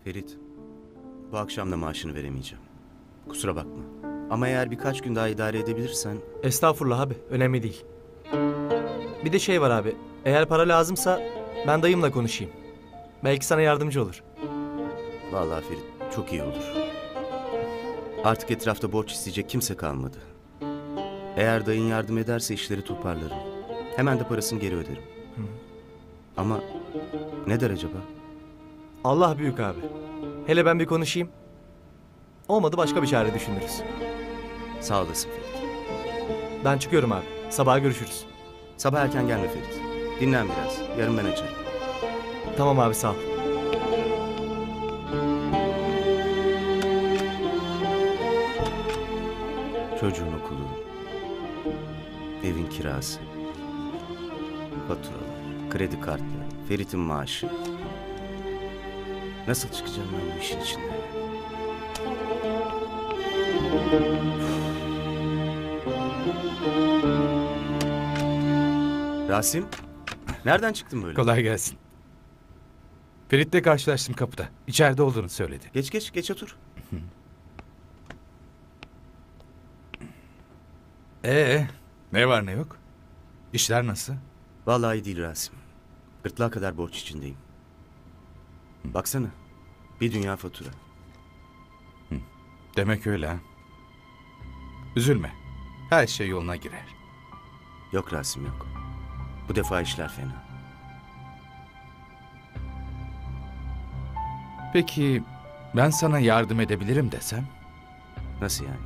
Ferit, bu akşam da maaşını veremeyeceğim. Kusura bakma. Ama eğer birkaç gün daha idare edebilirsen... Estağfurullah abi, önemli değil. Bir de şey var abi, eğer para lazımsa ben dayımla konuşayım. Belki sana yardımcı olur. Vallahi Ferit, çok iyi olur. Artık etrafta borç isteyecek kimse kalmadı. Eğer dayın yardım ederse işleri toparlarım. Hemen de parasını geri öderim. Ama ne der acaba? Allah büyük abi. Hele ben bir konuşayım. Olmadı başka bir çare düşünürüz. Sağ olasın Ferit. Ben çıkıyorum abi. Sabaha görüşürüz. Sabah erken gelme Ferit. Dinlen biraz. Yarın ben açarım. Tamam abi, sağ ol. Çocuğun okulu, evin kirası, faturalar, kredi kartları, Ferit'in maaşı. Nasıl çıkacağım ben bu işin içinden? Rasim, nereden çıktın böyle? Kolay gelsin. Ferit'le karşılaştım kapıda. İçeride olduğunu söyledi. Geç otur. Ne var ne yok? İşler nasıl? Vallahi iyi değil Rasim. Gırtlağa kadar borç içindeyim. Baksana, bir dünya fatura. Demek öyle ha. Üzülme. Her şey yoluna girer. Yok Rasim yok. Bu defa işler fena. Peki ben sana yardım edebilirim desem? Nasıl yani?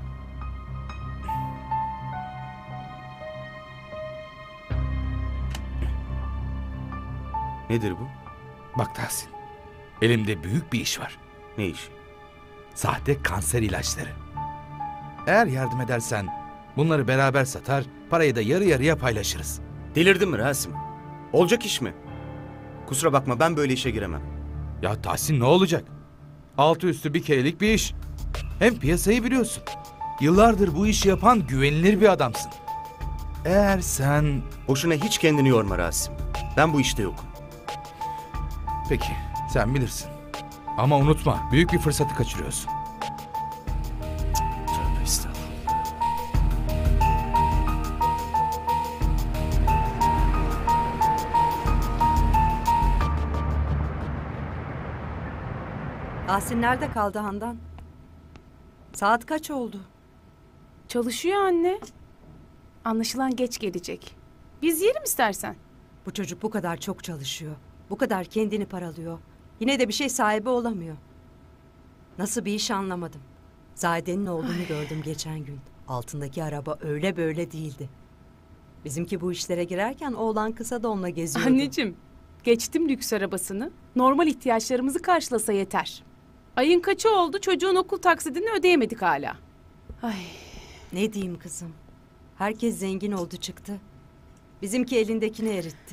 Nedir bu? Bak Tahsin. Elimde büyük bir iş var. Ne iş? Sahte kanser ilaçları. Eğer yardım edersen bunları beraber satar, parayı da yarı yarıya paylaşırız. Delirdin mi Rasim? Olacak iş mi? Kusura bakma, ben böyle işe giremem. Ya Tahsin, ne olacak? Altı üstü bir kerelik bir iş. Hem piyasayı biliyorsun. Yıllardır bu işi yapan güvenilir bir adamsın. Eğer sen... Boşuna hiç kendini yorma Rasim. Ben bu işte yokum. Peki, sen bilirsin. Ama unutma, büyük bir fırsatı kaçırıyorsun. Tövbe estağfurullah. Asin nerede kaldı Handan? Saat kaç oldu? Çalışıyor anne. Anlaşılan geç gelecek. Biz yiyelim istersen. Bu çocuk bu kadar çok çalışıyor. Bu kadar kendini paralıyor. Yine de bir şey sahibi olamıyor. Nasıl bir iş anlamadım. Zahide'nin oğlunu gördüm geçen gün. Altındaki araba öyle böyle değildi. Bizimki bu işlere girerken oğlan kısa donla geziyordu. Anneciğim, geçtim lüks arabasını. Normal ihtiyaçlarımızı karşılasa yeter. Ayın kaçı oldu, çocuğun okul taksidini ödeyemedik hala. Ay, Ne diyeyim kızım? Herkes zengin oldu çıktı. Bizimki elindekini eritti.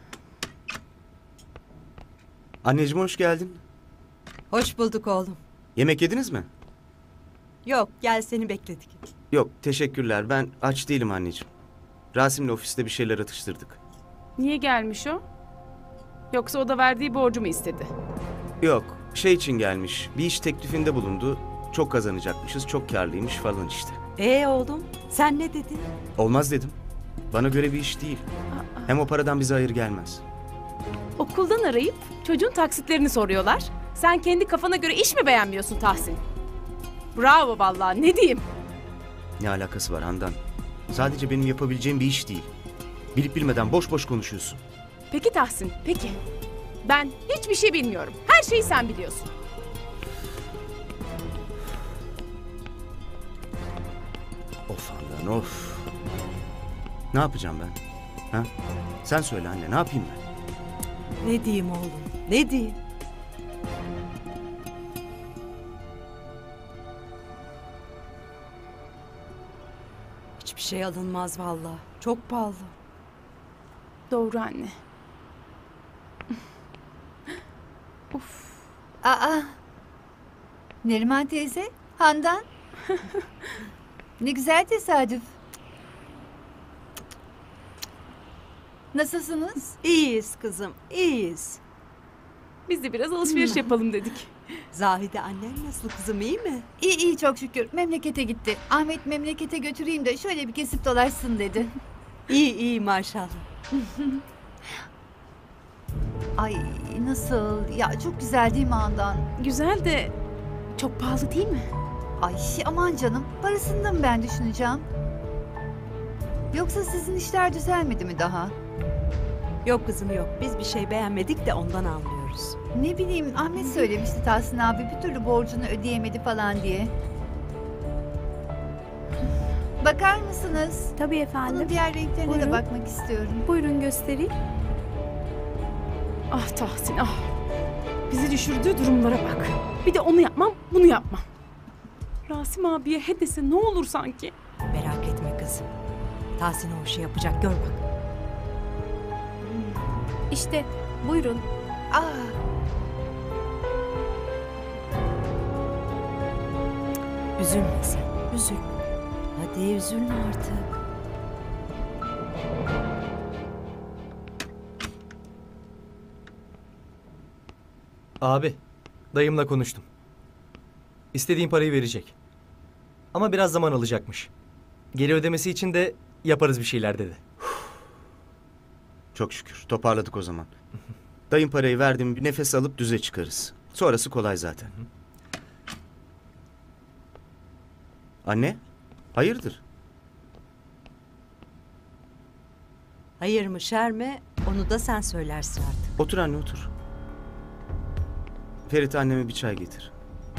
Anneciğim hoş geldin. Hoş bulduk oğlum. Yemek yediniz mi? Yok, gel seni bekledik. Yok, teşekkürler. Ben aç değilim anneciğim. Rasim'le ofiste bir şeyler atıştırdık. niye gelmiş o? Yoksa o da verdiği borcu mu istedi? Yok, şey için gelmiş. Bir iş teklifinde bulundu. Çok kazanacakmışız, çok karlıymış falan işte. Oğlum, sen ne dedin? Olmaz dedim. Bana göre bir iş değil. Hem o paradan bize hayır gelmez. Okuldan arayıp çocuğun taksitlerini soruyorlar. Sen kendi kafana göre iş mi beğenmiyorsun Tahsin? Bravo vallahi, ne diyeyim? Ne alakası var Handan? Sadece benim yapabileceğim bir iş değil. Bilip bilmeden boş boş konuşuyorsun. Peki Tahsin, peki. Ben hiçbir şey bilmiyorum. Her şeyi sen biliyorsun. Of Handan of. Ne yapacağım ben? Ha? Sen söyle anne, ne yapayım ben? Ne diyeyim oğlum? Ne diyeyim? Hiçbir şey alınmaz vallahi. Çok pahalı. Doğru anne. Of. Aa, Neriman teyze, Handan. Ne güzel tesadüf. Nasılsınız? İyiyiz kızım, iyiyiz. Biz de biraz alışveriş yapalım dedik. Zahide annen nasıl kızım, iyi mi? İyi iyi çok şükür. Memlekete gitti. Ahmet memlekete götüreyim de şöyle bir kesip dolaşsın dedi. İyi iyi maşallah. Ay nasıl? Ya çok güzel değil mi Handan? Güzel de çok pahalı değil mi? Ay aman canım. Parasını da mı ben düşüneceğim? Yoksa sizin işler düzelmedi mi daha? Yok kızım yok. Biz bir şey beğenmedik de ondan almıyoruz. Ne bileyim Ahmet söylemişti Tahsin abi bir türlü borcunu ödeyemedi falan diye. Bakar mısınız? Tabii Bunun efendim. diğer renklerine de Buyurun. bakmak istiyorum. Buyurun göstereyim. Ah Tahsin ah. Bizi düşürdüğü durumlara bak. Bir de onu yapmam, bunu yapmam. Rasim abiye he dese ne olur sanki. Merak etme kızım. Tahsin o işi yapacak, gör bak. İşte buyurun. Ah Üzülme sen, üzülme. Hadi üzülme artık. Abi, dayımla konuştum. İstediğim parayı verecek. Ama biraz zaman alacakmış. Geri ödemesi için de yaparız bir şeyler dedi. Çok şükür. Toparladık o zaman. Dayın parayı verdim, bir nefes alıp düze çıkarız. Sonrası kolay zaten. Anne, hayırdır? Hayır mı şer mi onu da sen söylersin artık. Otur anne, otur. Ferit, anneme bir çay getir.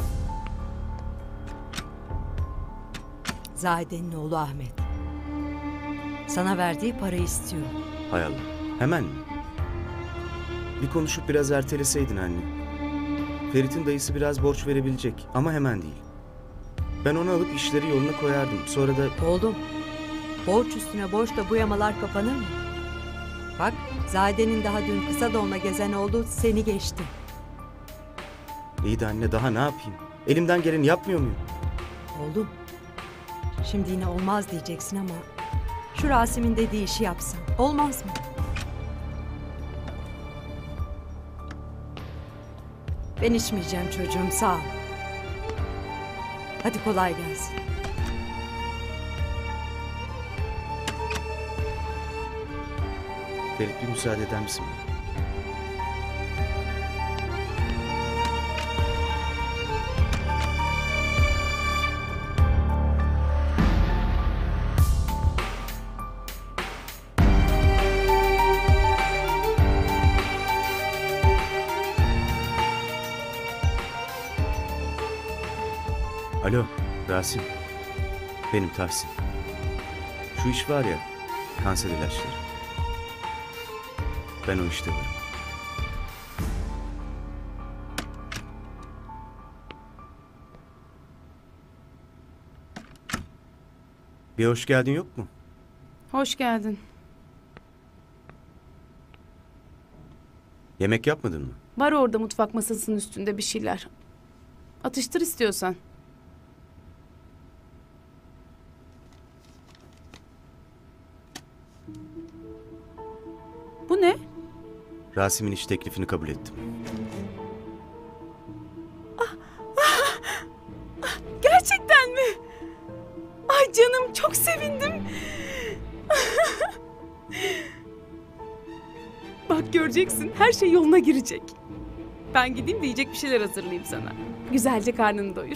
Zahide'nin oğlu Ahmet. Sana verdiği parayı istiyor. Hay Allah. Hemen mi? Bir konuşup biraz erteleseydin anne. Ferit'in dayısı biraz borç verebilecek ama hemen değil. Ben onu alıp işleri yoluna koyardım. Sonra da Oğlum, borç üstüne borçla bu yamalar kapanır mı? Bak, Zahide'nin daha dün kısa doğumla gezen oğlu seni geçti. iyi de anne, daha ne yapayım? Elimden geleni yapmıyor muyum? Oğlum, şimdi yine olmaz diyeceksin ama şu Rasim'in dediği işi yapsan olmaz mı? Ben içmeyeceğim çocuğum, sağ ol. Hadi kolay gelsin. Ferit, bir müsaade eder misin bana? Alo, Rasim. Benim Tahsin. Şu iş var ya, kanser ilaçları. Ben o işte varım. Bir hoş geldin yok mu? Hoş geldin. Yemek yapmadın mı? Var orada mutfak masasının üstünde bir şeyler. Atıştır istiyorsan. Bu ne? Rasim'in iş teklifini kabul ettim. Gerçekten mi? Ay canım çok sevindim. Bak göreceksin her şey yoluna girecek. Ben gideyim de yiyecek bir şeyler hazırlayayım sana. Güzelce karnını doyur.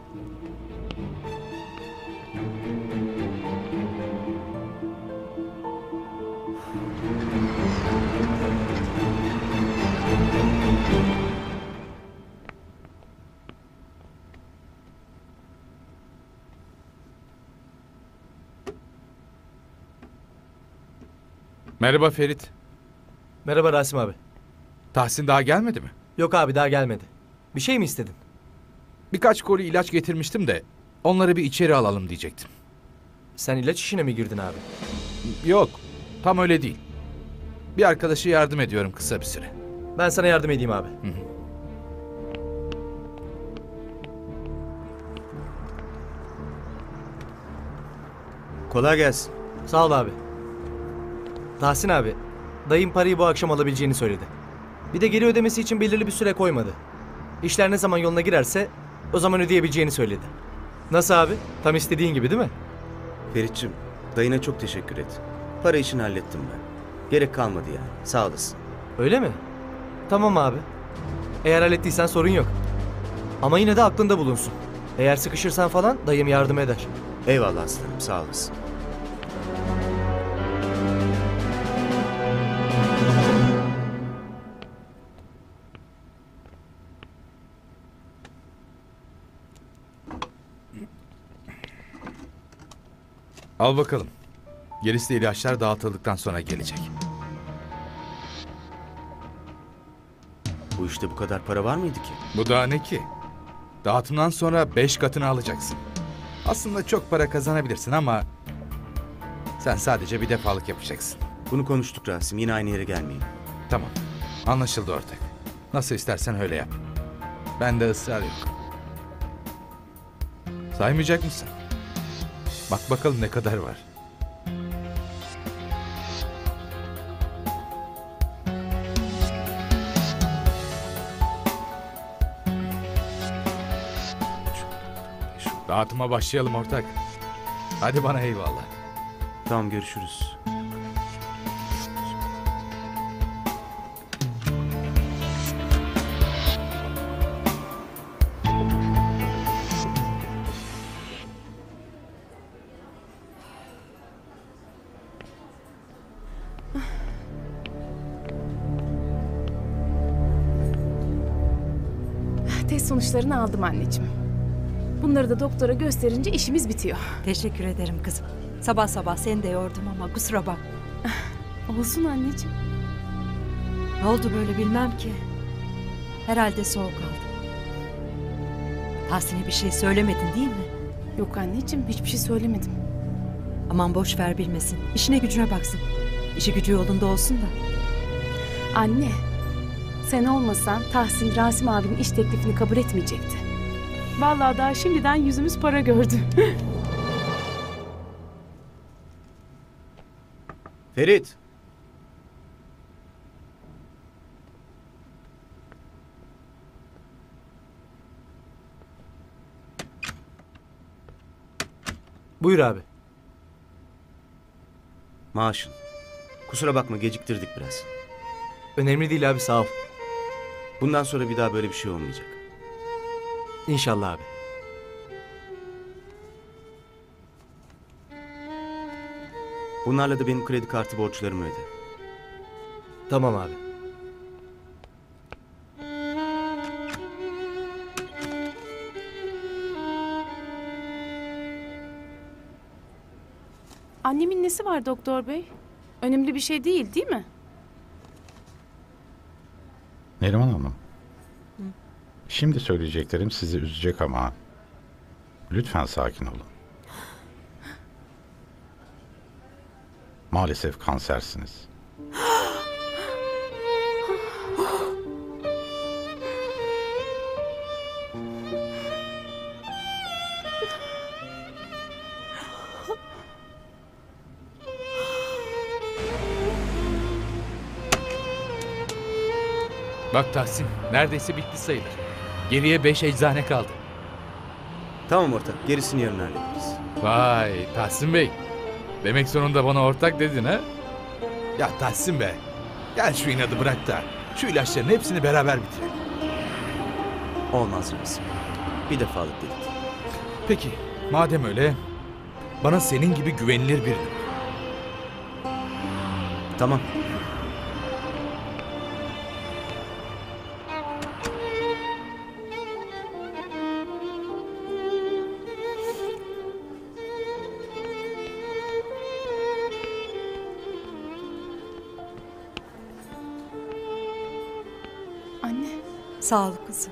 Merhaba Ferit. Merhaba Rasim abi. Tahsin daha gelmedi mi? Yok abi daha gelmedi. Bir şey mi istedin? Birkaç koli ilaç getirmiştim de onları bir içeri alalım diyecektim. Sen ilaç işine mi girdin abi? Yok, tam öyle değil. Bir arkadaşa yardım ediyorum kısa bir süre. Ben sana yardım edeyim abi. Kolay gelsin. Sağ ol abi. Tahsin abi, dayım parayı bu akşam alabileceğini söyledi. Bir de geri ödemesi için belirli bir süre koymadı. İşler ne zaman yoluna girerse o zaman ödeyebileceğini söyledi. Nasıl abi? Tam istediğin gibi değil mi? Ferit'ciğim, dayına çok teşekkür et. Para işini hallettim ben. Gerek kalmadı yani. Sağ olasın. Öyle mi? Tamam abi. Eğer hallettiysen sorun yok. Ama yine de aklında bulunsun. Eğer sıkışırsan falan dayım yardım eder. Eyvallah aslanım, sağ olasın. Al bakalım. Gerisi de ilaçlar dağıtıldıktan sonra gelecek. Bu işte bu kadar para var mıydı ki? Bu daha ne ki? Dağıtımdan sonra 5 katını alacaksın. Aslında çok para kazanabilirsin ama sen sadece bir defalık yapacaksın. Bunu konuştuk Rasim, yine aynı yere gelmeyin. Tamam. Anlaşıldı ortak. Nasıl istersen öyle yap. Bende ısrar yok. Saymayacak mısın? Bak bakalım ne kadar var. Dağıtıma başlayalım ortak. Hadi bana eyvallah. Tamam, görüşürüz. Test sonuçlarını aldım anneciğim. Bunları da doktora gösterince işimiz bitiyor. Teşekkür ederim kızım. Sabah sabah seni de yordum ama kusura bak. Olsun anneciğim. Ne oldu böyle bilmem ki. Herhalde soğuk aldım. Tahsin'e bir şey söylemedin değil mi? Yok anneciğim, hiçbir şey söylemedim. Aman boş ver bilmesin. İşine gücüne baksın. İşi gücü yolunda olsun da. Anne, sen olmasan Tahsin Rasim abinin iş teklifini kabul etmeyecekti. Vallahi daha şimdiden yüzümüz para gördü. Ferit! Buyur abi. Maaşın. Kusura bakma, geciktirdik biraz. Önemli değil abi, sağ ol. Bundan sonra bir daha böyle bir şey olmayacak. İnşallah abi. Bunlarla da benim kredi kartı borçlarımı öde. Tamam abi. Annemin nesi var doktor bey? Önemli bir şey değil mi? Neriman Hanım. Şimdi söyleyeceklerim sizi üzecek ama lütfen sakin olun. Maalesef kansersiniz. Bak Tahsin, neredeyse bitti sayılır. Geriye 5 eczane kaldı. Tamam ortak, gerisini yarın hallederiz. Vay Tahsin Bey. Demek sonunda bana ortak dedin ha? Ya Tahsin Bey, gel şu inadı bırak da şu ilaçların hepsini beraber bitirelim. Olmaz Rasim. Bir defalık dedik. Peki, madem öyle, bana senin gibi güvenilir birini bul. Tamam. Anne, Sağ ol kızım.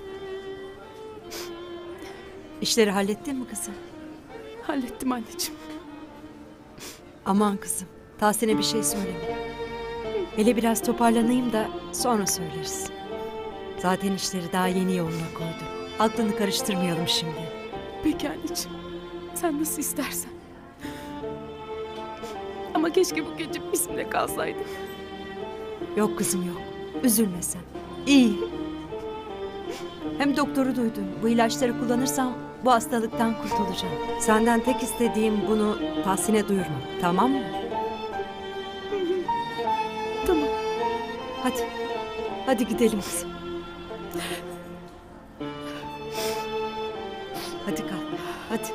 İşleri hallettin mi kızım? hallettim anneciğim. Aman kızım. Tahsin'e bir şey söyleme. Hele biraz toparlanayım da sonra söyleriz. Zaten işleri daha yeni yoluna koydu. Aklını karıştırmayalım şimdi. Peki anneciğim, sen nasıl istersen. Ama keşke bu gece bizimle kalsaydın. Yok kızım yok. Üzülme sen. İyi. Hem doktoru duydun. Bu ilaçları kullanırsam bu hastalıktan kurtulacağım. Senden tek istediğim bunu Tahsin'e duyurma. Tamam mı? Tamam. Hadi. Hadi gidelim kızım. Hadi kalk. Hadi.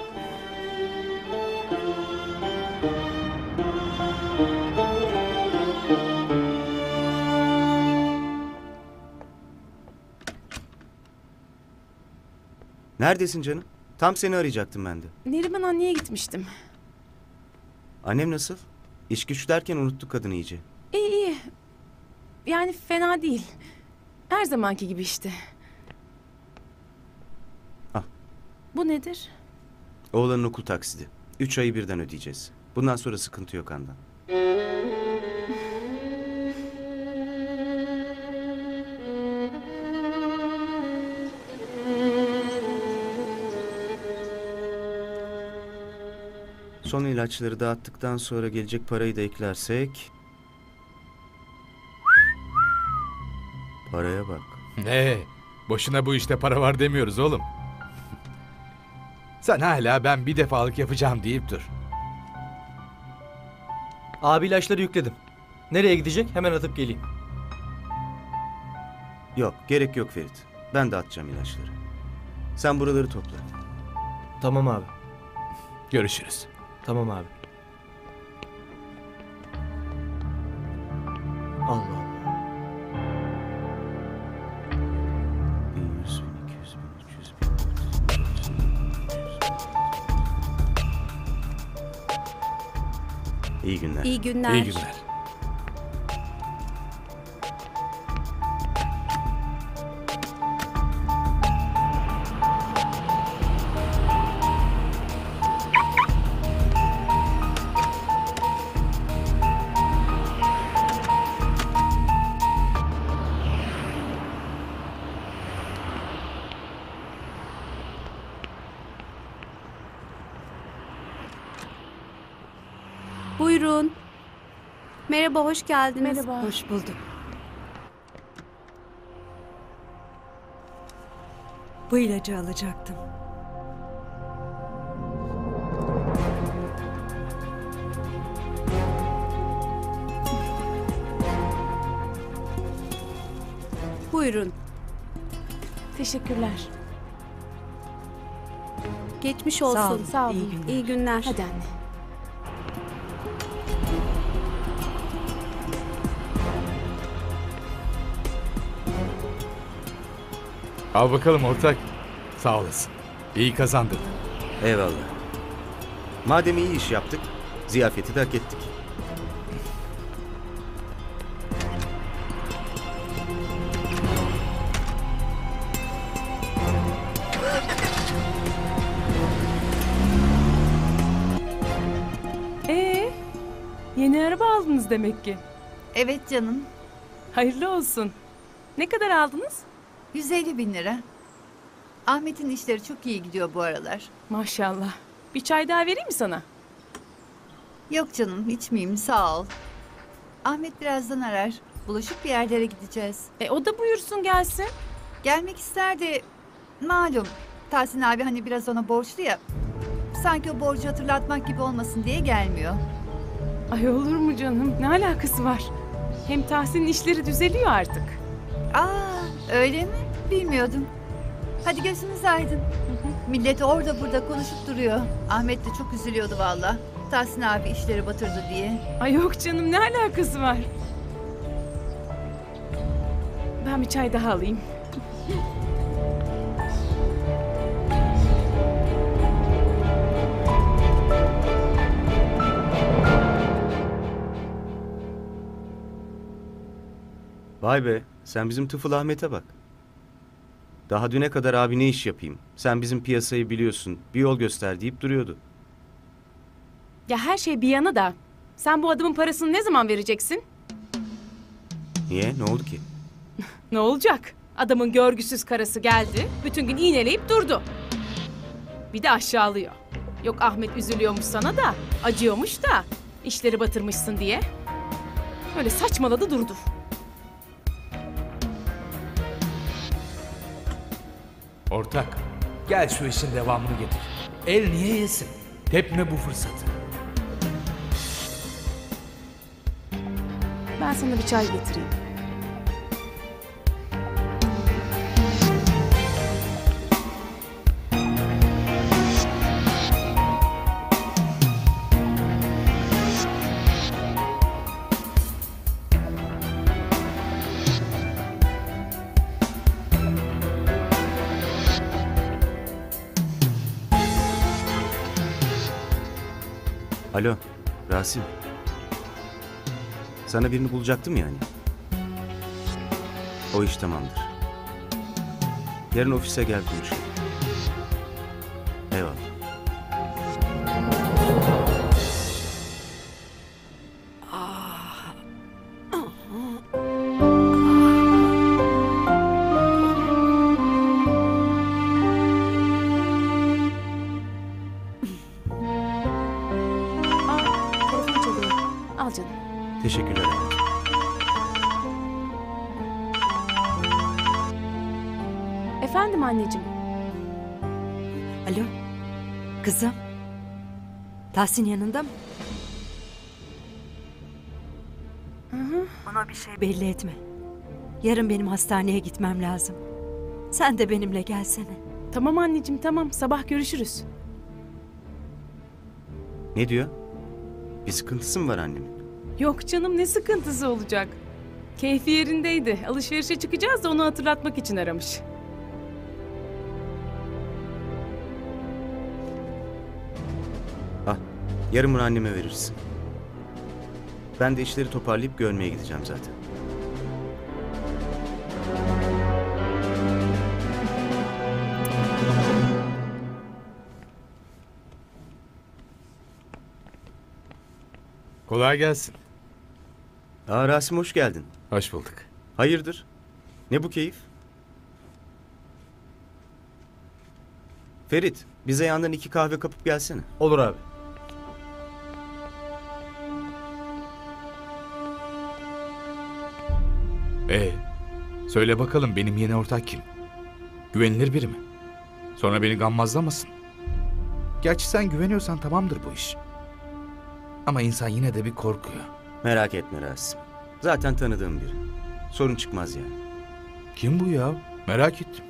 Neredesin canım? Tam seni arayacaktım ben de. Neriman anneye gitmiştim. Annem nasıl? İş güç derken unuttuk kadını iyice. İyi iyi. Yani fena değil. Her zamanki gibi işte. Al. Bu nedir? Oğlanın okul taksidi. 3 ayı birden ödeyeceğiz. Bundan sonra sıkıntı yok Handan. Son ilaçları dağıttıktan sonra gelecek parayı da eklersek... Paraya bak. Boşuna bu işte para var demiyoruz oğlum. Sen hala ben bir defalık yapacağım deyip dur. Abi ilaçları yükledim. Nereye gidecek? Hemen atıp geleyim. Yok, gerek yok Ferit. Ben de atacağım ilaçları. Sen buraları topla. Tamam abi. Görüşürüz. Tamam abi. Allah Allah. 1100, 1200, 1300, 1400, 1500. İyi günler. İyi günler. İyi günler. Buyurun. Merhaba, hoş geldiniz. Merhaba. Hoş bulduk. Bu ilacı alacaktım. Buyurun. Teşekkürler. Geçmiş olsun. Sağ olun. Sağ olun. İyi günler. İyi günler. Hadi anne. Al bakalım ortak. Sağ olasın. İyi kazandın. Eyvallah. Madem iyi iş yaptık, ziyafeti de hak ettik. Yeni araba aldınız demek ki. Evet canım. Hayırlı olsun. Ne kadar aldınız? 150 bin lira. Ahmet'in işleri çok iyi gidiyor bu aralar. Maşallah. Bir çay daha vereyim mi sana? Yok canım, içmeyeyim, sağ ol. Ahmet birazdan arar. Buluşup bir yerlere gideceğiz. O da buyursun gelsin. Gelmek ister de malum Tahsin abi hani biraz ona borçlu ya. Sanki o borcu hatırlatmak gibi olmasın diye gelmiyor. Ay olur mu canım? Ne alakası var? Hem Tahsin'in işleri düzeliyor artık. Aa, öyle mi? Bilmiyordum. Hadi gözünüz aydın. Millet orada burada konuşup duruyor. Ahmet de çok üzülüyordu valla. Tahsin abi işleri batırdı diye. Ay yok canım, ne alakası var? Ben bir çay daha alayım. Vay be, sen bizim Tıfıl Ahmet'e bak. Daha düne kadar abi ne iş yapayım? Sen bizim piyasayı biliyorsun, bir yol göster deyip duruyordu. Ya her şey bir yana da sen bu adamın parasını ne zaman vereceksin? Niye? Ne oldu ki? Ne olacak? Adamın görgüsüz karısı geldi, bütün gün iğneleyip durdu. Bir de aşağılıyor. Yok Ahmet üzülüyormuş sana da, acıyormuş da, işleri batırmışsın diye. Öyle saçmaladı durdu. Ortak, gel şu işin devamını getir. El niye yesin? Tepme bu fırsatı. Ben sana bir çay getireyim. Alo, Rasim. Sana birini bulacaktım yani. O iş tamamdır. Yarın ofise gel konuşalım. Eyvallah. Telefon çalıyor. Al canım. Teşekkürler. Efendim anneciğim. Alo. Kızım. Tahsin yanında mı? Ona bir şey belli etme. Yarın benim hastaneye gitmem lazım. Sen de benimle gelsene. Tamam anneciğim tamam. Sabah görüşürüz. Ne diyor? Bir sıkıntısı mı var annemin? Yok canım ne sıkıntısı olacak. Keyfi yerindeydi. Alışverişe çıkacağız da onu hatırlatmak için aramış. Al, yarın bunu anneme verirsin. Ben de işleri toparlayıp görmeye gideceğim zaten. Kolay gelsin. Aa Rasim hoş geldin. Hoş bulduk. Hayırdır? Ne bu keyif? Ferit, bize yandan 2 kahve kapıp gelsene. Olur abi. Söyle bakalım benim yeni ortak kim? Güvenilir biri mi? Sonra beni gammazlamasın. Gerçi sen güveniyorsan tamamdır bu iş. Ama insan yine de bir korkuyor. Merak etme Rasim. Zaten tanıdığım biri. Sorun çıkmaz yani. Kim bu ya? Merak ettim.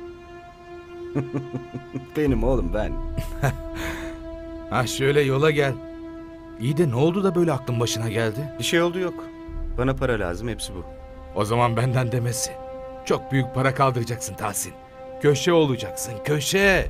Benim oğlum ben. Ha şöyle yola gel. İyi de ne oldu da böyle aklın başına geldi? Bir şey oldu yok. Bana para lazım, hepsi bu. O zaman benden demesi. Çok büyük para kaldıracaksın Tahsin. Köşe olacaksın, köşe.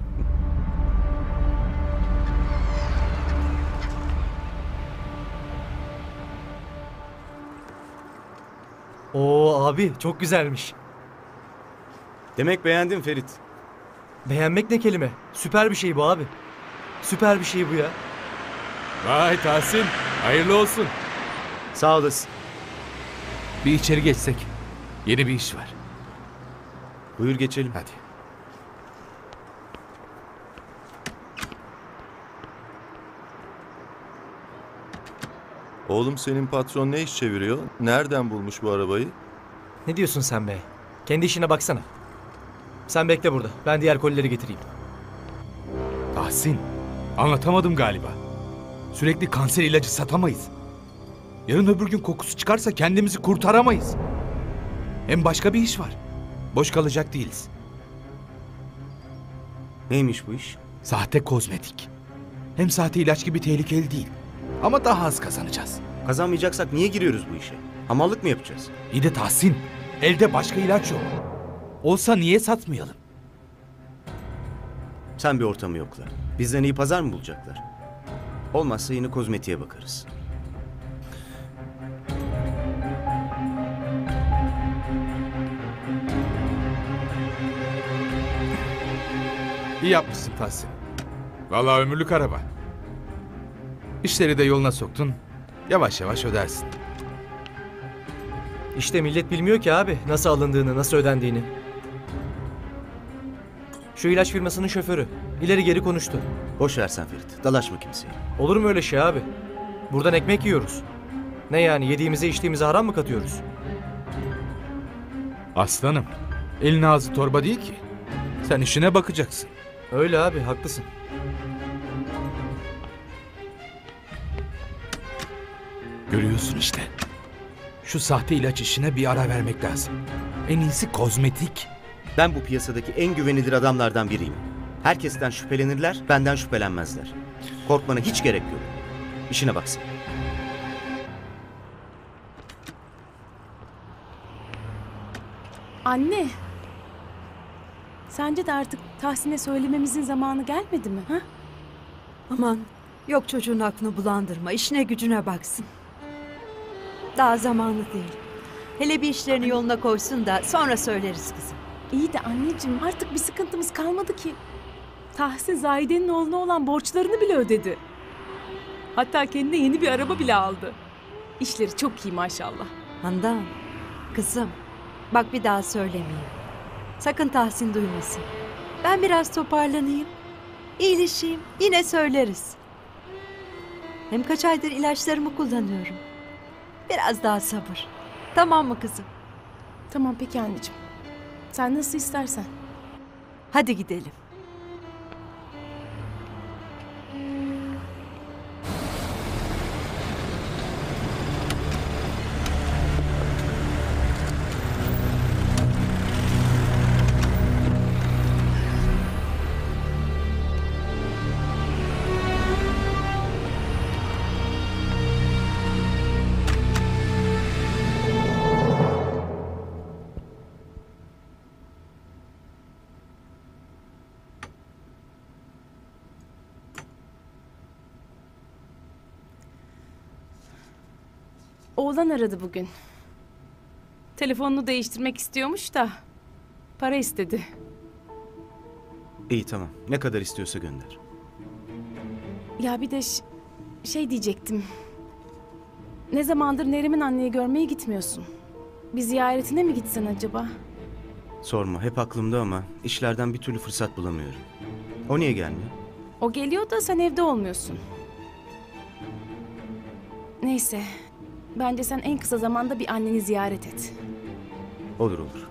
Oo abi çok güzelmiş. Demek beğendin Ferit. Beğenmek ne kelime? Süper bir şey bu abi. Süper bir şey bu ya. Vay Tahsin, hayırlı olsun. Sağ olasın. Bir içeri geçsek. Yeni bir iş var. Buyur geçelim. Hadi. Oğlum senin patron ne iş çeviriyor? Nereden bulmuş bu arabayı? Ne diyorsun sen be? Kendi işine baksana. Sen bekle burada. Ben diğer kolileri getireyim. Tahsin, anlatamadım galiba. Sürekli kanser ilacı satamayız. Yarın öbür gün kokusu çıkarsa kendimizi kurtaramayız. Hem başka bir iş var. Boş kalacak değiliz. Neymiş bu iş? Sahte kozmetik. Hem sahte ilaç gibi tehlikeli değil. Ama daha az kazanacağız. Kazanmayacaksak niye giriyoruz bu işe? Hamallık mı yapacağız? İyi de Tahsin, elde başka ilaç yok. Olsa niye satmayalım? Sen bir ortamı yokla. Bizden iyi pazar mı bulacaklar? Olmazsa yine kozmetiğe bakarız. İyi yapmışsın Tahsin. Vallahi ömürlük araba. İşleri de yoluna soktun. Yavaş yavaş ödersin. İşte millet bilmiyor ki abi nasıl alındığını, nasıl ödendiğini. Şu ilaç firmasının şoförü. İleri geri konuştu. Boş ver sen Ferit. Dalaşma kimseye. Olur mu öyle şey abi? Buradan ekmek yiyoruz. Ne yani yediğimize içtiğimize haram mı katıyoruz? Aslanım, elin ağzı torba değil ki. Sen işine bakacaksın. Öyle abi, haklısın. Görüyorsun işte. Şu sahte ilaç işine bir ara vermek lazım. En iyisi kozmetik. Ben bu piyasadaki en güvenilir adamlardan biriyim. Herkesten şüphelenirler, benden şüphelenmezler. Korkmana hiç gerek yok. İşine baksın. Anne. Sence de artık Tahsin'e söylememizin zamanı gelmedi mi? Ha? Aman yok, çocuğun aklını bulandırma. İşine gücüne baksın. Daha zamanı değil. Hele bir işlerini yoluna koysun da sonra söyleriz kızım. İyi de anneciğim, artık bir sıkıntımız kalmadı ki. Tahsin Zahide'nin oğluna olan borçlarını bile ödedi. Hatta kendine yeni bir araba bile aldı. İşleri çok iyi maşallah. Handan, kızım bak bir daha söylemeyeyim. Sakın Tahsin duymasın. Ben biraz toparlanayım. İyileşeyim, yine söyleriz. Hem kaç aydır ilaçlarımı kullanıyorum. Biraz daha sabır. Tamam mı kızım? Tamam peki anneciğim. Sen nasıl istersen. Hadi gidelim. Oğlan aradı bugün. Telefonunu değiştirmek istiyormuş da para istedi. İyi tamam. Ne kadar istiyorsa gönder. Ya bir de şey diyecektim. Ne zamandır Neriman anneyi görmeye gitmiyorsun? Bir ziyaretine mi gitsen acaba? Sorma, hep aklımda ama işlerden bir türlü fırsat bulamıyorum. O niye gelmiyor? O geliyor da sen evde olmuyorsun. Neyse. Bence sen en kısa zamanda bir anneni ziyaret et. Olur olur.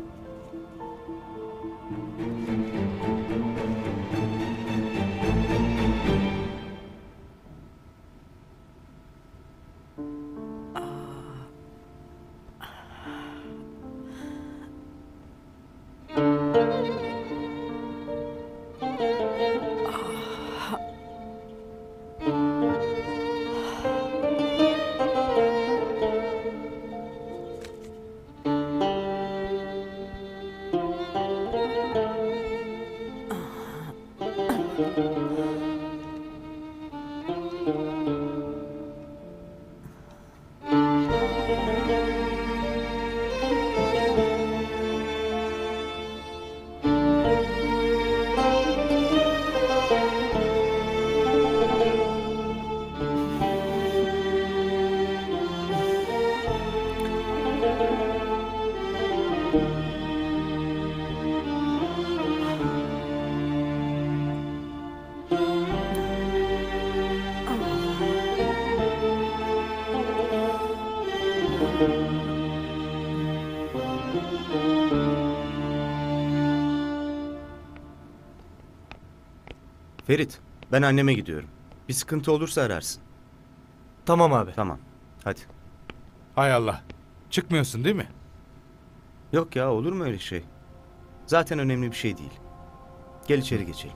Ferit, ben anneme gidiyorum. Bir sıkıntı olursa ararsın. Tamam abi. Tamam, hadi. Hay Allah. Çıkmıyorsun değil mi? Yok ya, olur mu öyle şey? Zaten önemli bir şey değil. Gel içeri geçelim.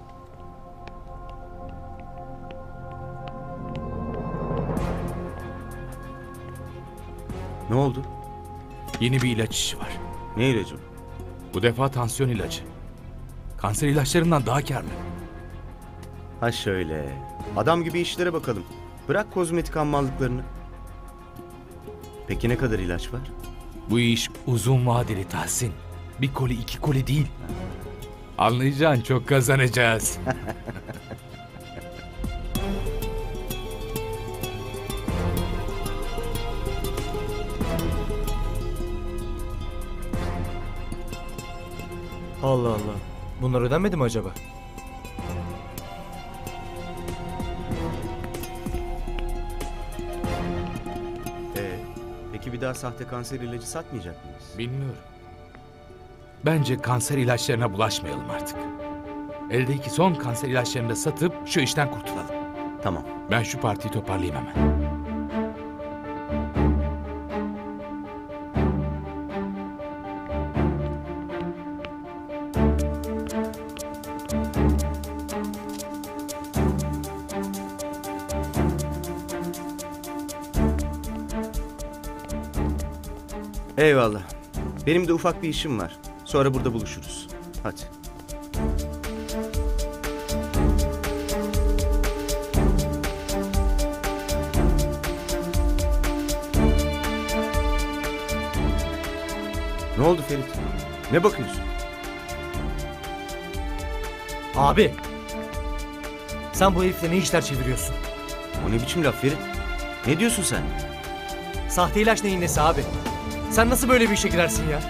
Ne oldu? Yeni bir ilaç işi var. Ne ilacı bu? Bu defa tansiyon ilacı. Kanser ilaçlarından daha karlı. Ha şöyle. Adam gibi işlere bakalım. Bırak kozmetik hammallıklarını. Peki ne kadar ilaç var? Bu iş uzun vadeli Tahsin. Bir koli iki koli değil. Anlayacağın çok kazanacağız. Allah Allah. Bunlar ödenmedi mi acaba? Peki bir daha sahte kanser ilacı satmayacak mıyız? Bilmiyorum. Bence kanser ilaçlarına bulaşmayalım artık. Eldeki son kanser ilaçlarını da satıp şu işten kurtulalım. Tamam. Ben şu partiyi toparlayayım hemen. Eyvallah. Benim de ufak bir işim var. Sonra burada buluşuruz. Hadi. Ne oldu Ferit? Ne bakıyorsun? Abi. Sen bu herifle ne işler çeviriyorsun? O ne biçim laf Ferit? Ne diyorsun sen? Sahte ilaç neyin nesi abi? Sen nasıl böyle bir işe girersin ya?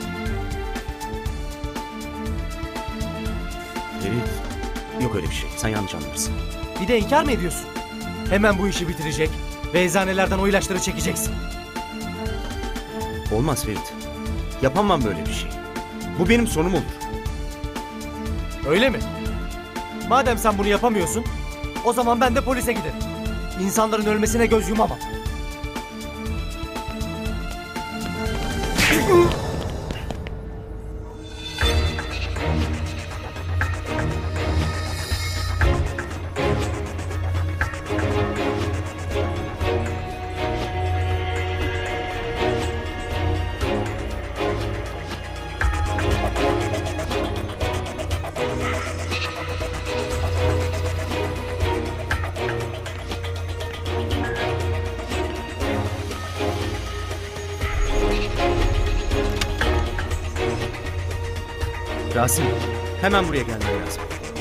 Ferit. Yok öyle bir şey. Sen yanlış anlarsın. Bir de inkar mı ediyorsun? Hemen bu işi bitirecek ve eczanelerden o ilaçları çekeceksin. Olmaz Ferit. Yapamam böyle bir şey. Bu benim sonum olur. Öyle mi? Madem sen bunu yapamıyorsun, o zaman ben de polise giderim. İnsanların ölmesine göz yumamam. Rasim, hemen buraya gelmen lazım.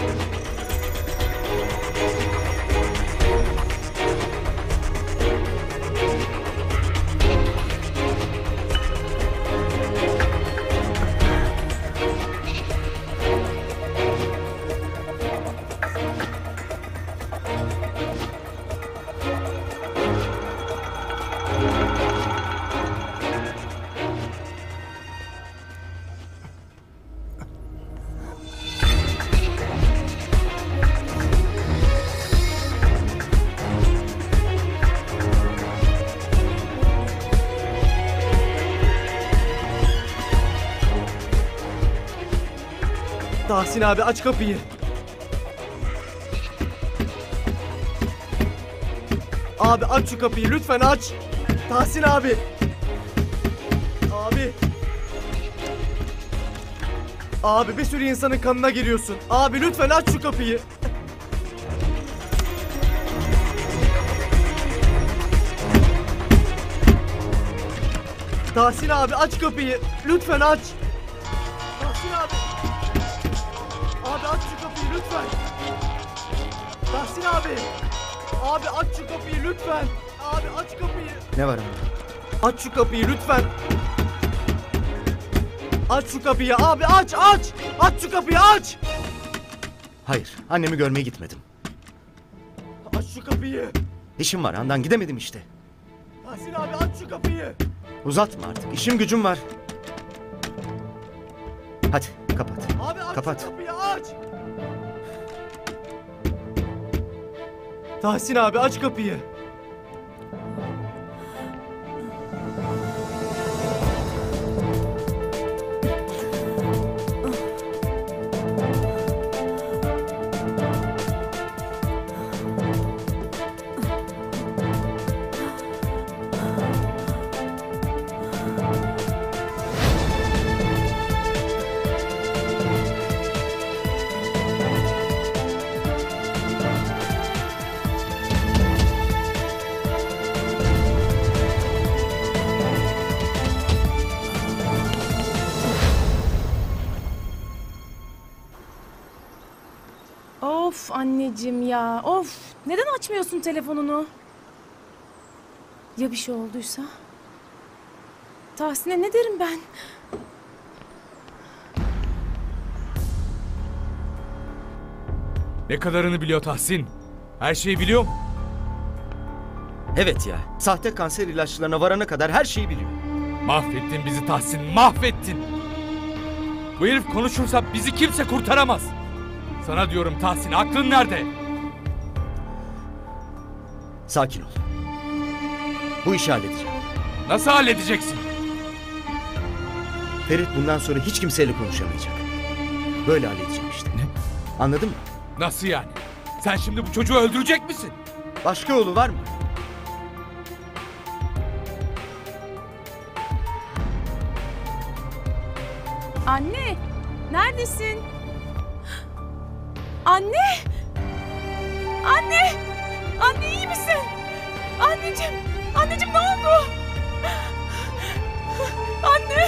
Tahsin abi aç kapıyı. Abi aç şu kapıyı lütfen aç. Tahsin abi. Abi. Abi bir sürü insanın kanına giriyorsun. Abi lütfen aç şu kapıyı. Tahsin abi aç kapıyı. Lütfen aç. Tahsin abi. Abi aç şu kapıyı lütfen. Tahsin abi. Abi aç şu kapıyı lütfen. Abi aç kapıyı. Ne var ama? Aç şu kapıyı lütfen. Aç şu kapıyı abi aç aç. Aç şu kapıyı aç. Hayır, annemi görmeye gitmedim. Aç şu kapıyı. İşim var, Handan gidemedim işte. Tahsin abi aç şu kapıyı. Uzatma artık, işim gücüm var. Hadi, kapat. Abi aç Kapat. şu kapıyı aç. Tahsin abi aç kapıyı. Of anneciğim ya, of. Neden açmıyorsun telefonunu? Ya bir şey olduysa? Tahsin'e ne derim ben? Ne kadarını biliyor Tahsin? Her şeyi biliyor mu? Evet ya, sahte kanser ilaçlarına varana kadar her şeyi biliyor. Mahvettin bizi Tahsin, mahvettin. Bu herif konuşursa bizi kimse kurtaramaz. Sana diyorum Tahsin, aklın nerede? Sakin ol. Bu işi halledeceğim. Nasıl halledeceksin? Ferit bundan sonra hiç kimseyle konuşamayacak. Böyle halledeceğim işte. Ne? Anladın mı? Nasıl yani? Sen şimdi bu çocuğu öldürecek misin? Başka yolu var mı? Anne, neredesin? Anne! Anne! Anne iyi misin? Anneciğim! Anneciğim ne oldu? Anne!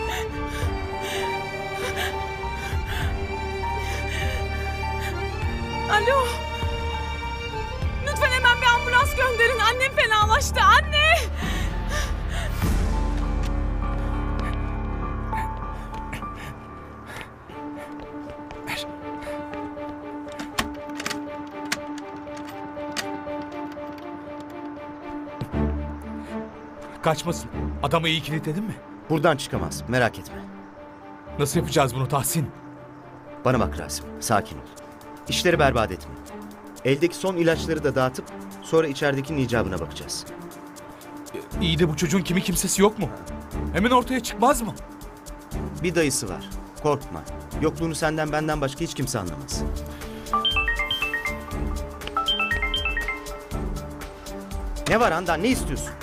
Alo! Lütfen hemen bir ambulans gönderin. Annem fenalaştı. Anne! Kaçmasın. Adamı iyi kilitledin mi? Buradan çıkamaz. Merak etme. Nasıl yapacağız bunu Tahsin? Bana bak Rasim. Sakin ol. İşleri berbat etme. Eldeki son ilaçları da dağıtıp sonra içeridekinin icabına bakacağız. İyi de bu çocuğun kimi kimsesi yok mu? Hemen ortaya çıkmaz mı? Bir dayısı var. Korkma. Yokluğunu senden benden başka hiç kimse anlamaz. Ne var Handan? Ne istiyorsun?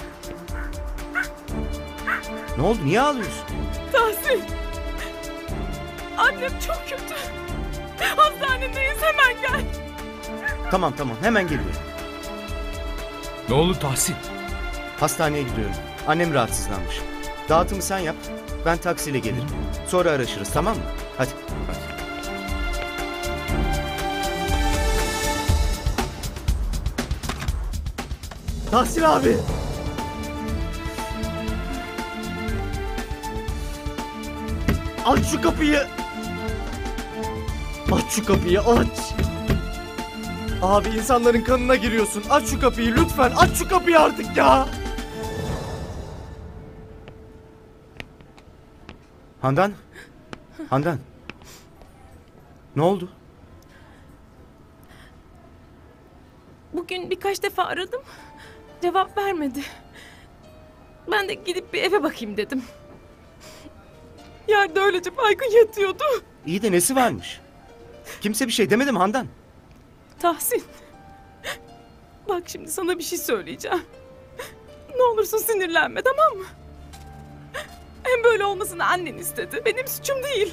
Ne oldu? Niye ağlıyorsun? Tahsin! Annem çok kötü. Hastanedeyiz, hemen gel. Tamam hemen geliyorum. Ne oldu Tahsin? Hastaneye gidiyorum. Annem rahatsızlanmış. Dağıtımı sen yap. Ben taksiyle gelirim. Sonra araşırız, tamam mı? Hadi. Tahsin abi. Aç şu kapıyı. Aç şu kapıyı, aç. Abi insanların kanına giriyorsun. Aç şu kapıyı lütfen. Aç şu kapıyı artık ya. Handan? Handan? Ne oldu? Bugün birkaç defa aradım. Cevap vermedi. Ben de gidip bir eve bakayım dedim. Yerde öylece baygın yatıyordu. İyi de nesi varmış? Kimse bir şey demedi mi Handan? Tahsin. Bak şimdi sana bir şey söyleyeceğim. Ne olursun sinirlenme, tamam mı? Hem böyle olmasını annen istedi. Benim suçum değil.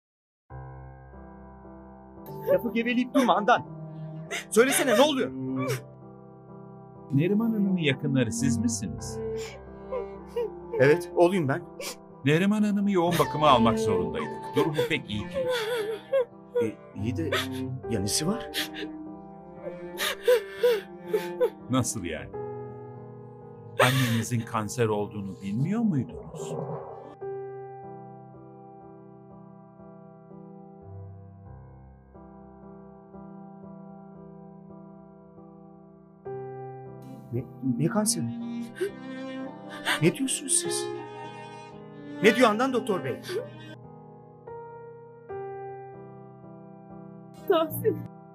Lafı geveleyip durma Handan. Söylesene ne oluyor? Neriman Hanım'ın yakınları siz misiniz? Evet, olayım ben. Neriman Hanım'ı yoğun bakıma almak zorundaydık. Durumu pek iyi değil. İyi de ya nesi var? Nasıl yani? Annenizin kanser olduğunu bilmiyor muydunuz? Ne kanseri? Ne diyorsunuz siz? Ne diyor Handan doktor bey? Tahsin.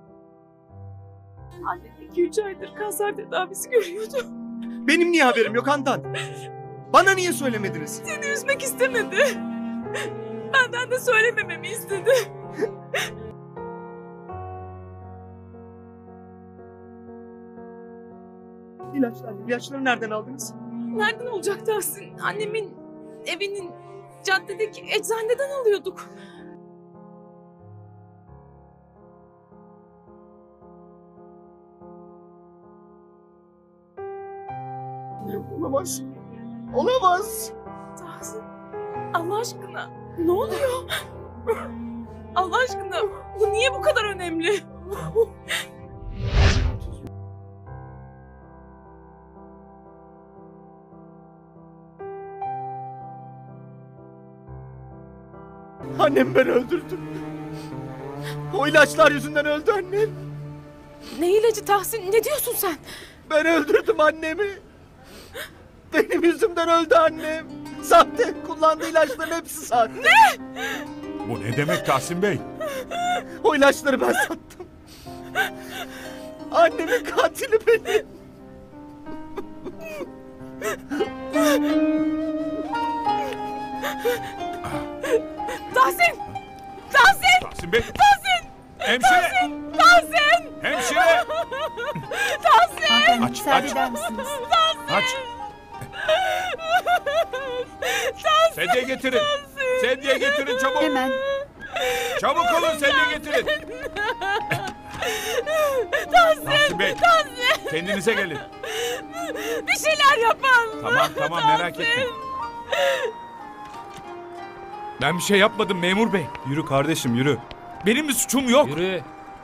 Annen 2-3 aydır kanser tedavisi görüyordu. Benim niye haberim yok Handan? Bana niye söylemediniz? Seni üzmek istemedi. Benden de söylemememi istedi. İlaçları nereden aldınız? Nereden olacak Tahsin? Annemin evinin caddedeki eczaneden alıyorduk. Olamaz. Olamaz. Tahsin, Allah aşkına ne oluyor? Allah aşkına bu niye bu kadar önemli? Annem ben öldürdüm. O ilaçlar yüzünden öldü annem. Ne ilacı Tahsin? Ne diyorsun sen? Ben öldürdüm annemi. Benim yüzümden öldü annem. Sahte kullandığı ilaçların hepsi sahte. Ne? Bu ne demek Tahsin Bey? O ilaçları ben sattım. Annemin katili benim. Tahsin! Tahsin! Tahsin Bey! Tahsin! Hemşire! Tahsin! Hemşire! Hanımefendi Aç, müsaade aç. eder misiniz? Aç! Sedye getirin! Sedye getirin çabuk! Hemen. Çabuk olun sedye getirin! Tahsin Bey! Kendinize gelin! Bir şeyler yapın! Tamam merak etmeyin. Ben bir şey yapmadım memur bey. Yürü kardeşim yürü. Benim bir suçum yok. Yürü.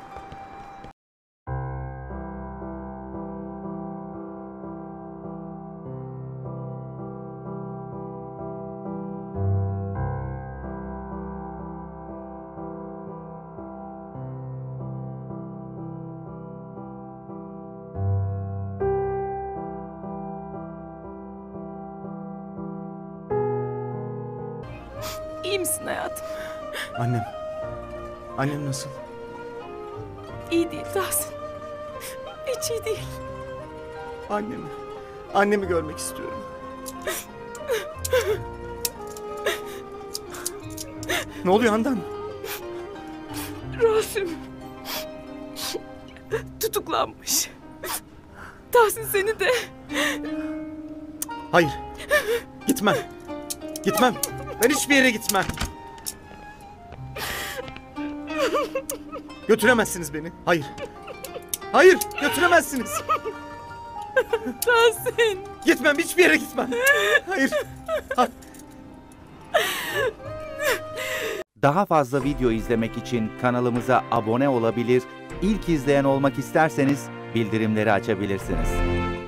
İyi misin hayatım? Annem. Annem nasıl? İyi değil Tahsin. Hiç iyi değil. Annemi. Annemi görmek istiyorum. Ne oluyor Handan? Rasim tutuklanmış. Tahsin seni de. Hayır. Gitmem. Gitmem. Ben hiçbir yere gitmem. Götüremezsiniz beni. Hayır. Hayır, götüremezsiniz. Tahsin. Gitmem, hiçbir yere gitmem. Hayır. Daha fazla video izlemek için kanalımıza abone olabilir, ilk izleyen olmak isterseniz bildirimleri açabilirsiniz.